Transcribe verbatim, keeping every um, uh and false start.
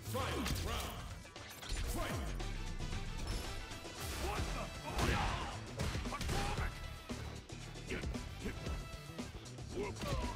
Final round. Fight! What the? Oh, yeah! Atomic! Whoop.